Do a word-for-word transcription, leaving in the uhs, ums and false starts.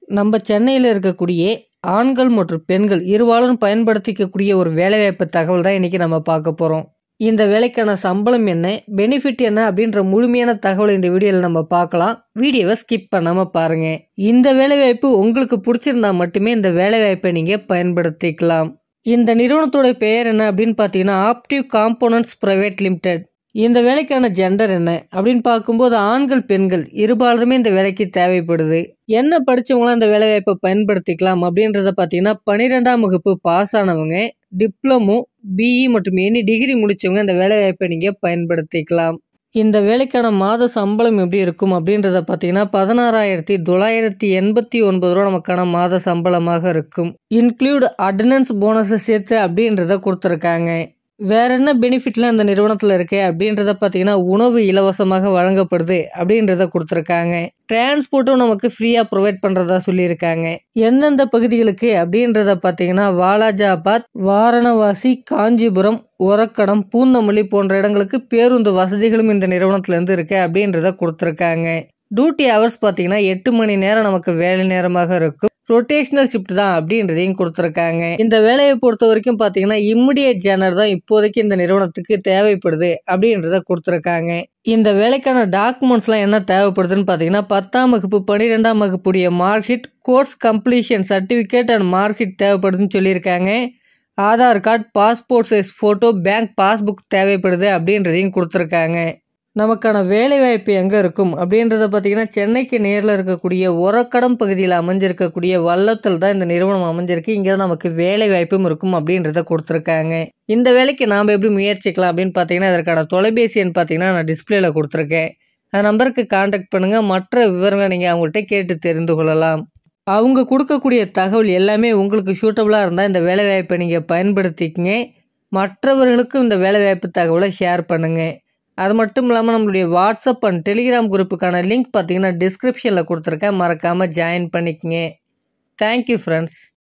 நம்ம சென்னையில இருக்கக்கூடிய ஆண்கள் மற்றும் பெண்கள் இருபாலரும் பயன்படுத்திக்கக்கூடிய ஒரு வேலைவாய்ப்பு தகவல் தான் இன்னைக்கு நம்ம பார்க்க போறோம். இந்த வேலைக்கான சம்பளம் என்ன, பெனிஃபிட் என்ன அப்படின்ற முழுமையான தகவல் இந்த வீடியோவில் நம்ம பார்க்கலாம். வீடியோவை ஸ்கிப் பண்ணாம பாருங்க. இந்த வேலைவாய்ப்பு உங்களுக்கு பிடிச்சிருந்தா மட்டுமே இந்த வேலைவாய்ப்பை நீங்க பயன்படுத்திக்கலாம். இந்த நிறுவனத்தோட பெயர் என்ன அப்படின்னு பார்த்தீங்கன்னா ஆப்டிவ் காம்போனன்ட்ஸ் பிரைவேட் லிமிடெட். இந்த வேலைக்கான ஜெண்டர் என்ன அப்படின்னு பார்க்கும்போது ஆண்கள் பெண்கள் இருபாலருமே இந்த வேலைக்கு தேவைப்படுது. என்ன படிச்சவங்களாம் இந்த வேலைவாய்ப்பை பயன்படுத்திக்கலாம் அப்படின்றத பார்த்தீங்கன்னா பன்னிரெண்டாம் வகுப்பு பாஸ் ஆனவங்க, டிப்ளமோ, பிஇ மற்றும் எனி டிகிரி முடிச்சவங்க இந்த வேலைவாய்ப்பை நீங்க பயன்படுத்திக்கலாம். இந்த வேலைக்கான மாத சம்பளம் எப்படி இருக்கும் அப்படின்றத பார்த்தீங்கன்னா பதினாறாயிரத்தி தொள்ளாயிரத்தி எண்பத்தி ஒன்பது ரூபா நமக்கான மாத சம்பளமாக இருக்கும். இன்க்ளூட் அட்டண்டன்ஸ் போனஸை சேர்த்து அப்படின்றத கொடுத்துருக்காங்க. வேற என்ன பெனிஃபிட்லாம் இந்த நிறுவனத்தில் இருக்கு அப்படின்றத பார்த்தீங்கன்னா உணவு இலவசமாக வழங்கப்படுது அப்படின்றத கொடுத்துருக்காங்க. டிரான்ஸ்போர்ட்டும் நமக்கு ஃப்ரீயாக ப்ரொவைட் பண்ணுறதா சொல்லியிருக்காங்க. எந்தெந்த பகுதிகளுக்கு அப்படின்றத பார்த்தீங்கன்னா வாலாஜாபாத், வாரணவாசி, காஞ்சிபுரம், ஒரக்கடம், பூந்தமல்லி போன்ற இடங்களுக்கு பேருந்து வசதிகளும் இந்த நிறுவனத்துலேருந்து இருக்கு அப்படின்றத கொடுத்துருக்காங்க. டியூட்டி ஹவர்ஸ் பார்த்தீங்கன்னா எட்டு மணி நேரம் நமக்கு வேலை நேரமாக இருக்கும். ரொட்டேஷனல் ஷிஃப்ட் தான் அப்படின்றதையும் கொடுத்துருக்காங்க. இந்த வேலையை பொறுத்த வரைக்கும் பார்த்தீங்கன்னா இம்மிடியேட் ஜேர்னர் தான் இப்போதைக்கு இந்த நிறுவனத்துக்கு தேவைப்படுது அப்படின்றத கொடுத்துருக்காங்க. இந்த வேலைக்கான டாக்குமெண்ட்ஸ்லாம் என்ன தேவைப்படுதுன்னு பார்த்தீங்கன்னா பத்தாம் வகுப்பு பன்னிரெண்டாம் வகுப்புடைய mark sheet, course completion certificate and mark sheet தேவைப்படுதுன்னு சொல்லியிருக்காங்க. Aadhaar card, passport size photo, bank passbook தேவைப்படுது அப்படின்றதையும் கொடுத்துருக்காங்க. நமக்கான வேலைவாய்ப்பு எங்கே இருக்கும் அப்படின்றத பார்த்தீங்கன்னா சென்னைக்கு நேரில் இருக்கக்கூடிய ஒரக்கடம் பகுதியில் அமைஞ்சிருக்கக்கூடிய வல்லத்தில் தான் இந்த நிறுவனம் அமைஞ்சிருக்கு. இங்கே தான் நமக்கு வேலைவாய்ப்பும் இருக்கும் அப்படின்றத கொடுத்துருக்காங்க. இந்த வேலைக்கு நாம் எப்படி முயற்சிக்கலாம் அப்படின்னு பார்த்தீங்கன்னா இதற்கான தொலைபேசி எண் பார்த்தீங்கன்னா நான் டிஸ்பிளேல கொடுத்துருக்கேன். அந்த நம்பருக்கு கான்டாக்ட் பண்ணுங்கள். மற்ற விவரங்களை நீங்கள் அவங்கள்ட்ட கேட்டு தெரிந்து கொள்ளலாம். அவங்க கொடுக்கக்கூடிய தகவல் எல்லாமே உங்களுக்கு சூட்டபுளாக இருந்தால் இந்த வேலைவாய்ப்பை நீங்கள் பயன்படுத்திக்கங்க. மற்றவர்களுக்கும் இந்த வேலைவாய்ப்பு தகவலை ஷேர் பண்ணுங்கள். அது மட்டும் இல்லாமல் நம்மளுடைய வாட்ஸ்அப் அண்ட் டெலிகிராம் குரூப்புக்கான லிங்க் பார்த்தீங்கன்னா டிஸ்கிரிப்ஷனில் கொடுத்துருக்கேன். மறக்காமல் ஜாயின் பண்ணிக்கங்க. Thank you friends.